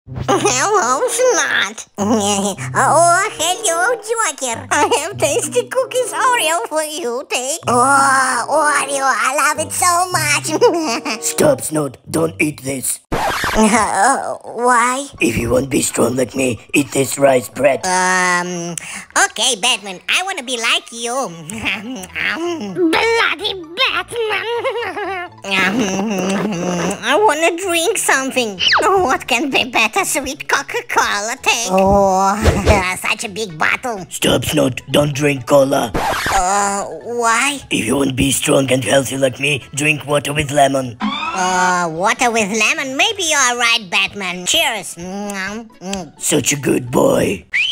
Hello, Snot. Oh, hello, Joker. I have tasty cookies Oreo for you. Take. Oh, Oreo, I love it so much. Stop, Snot. Don't eat this. Why? If you won't be strong like me, eat this rice bread. Okay, Batman. I want to be like you. Bloody Batman. I want to drink something. What can be better? Sweet Coca-Cola, take. Oh, such a big bottle. Stop, Snot. Don't drink cola. Why? If you won't be strong and healthy like me, drink water with lemon. Water with lemon? Maybe you're right, Batman. Cheers. Such a good boy.